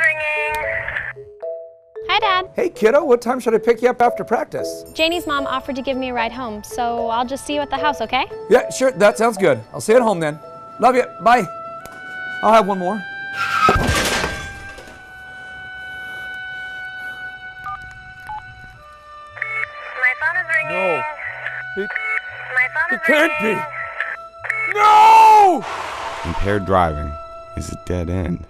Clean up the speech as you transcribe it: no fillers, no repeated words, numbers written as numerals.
ringing. Hi, Dad. Hey, kiddo, what time should I pick you up after practice? Janie's mom offered to give me a ride home, so I'll just see you at the house, okay? Yeah, sure, that sounds good. I'll see you at home then. Love you, bye. I'll have one more. My phone is ringing. No. My phone It is can't ringing. be. No! Impaired driving is a dead end.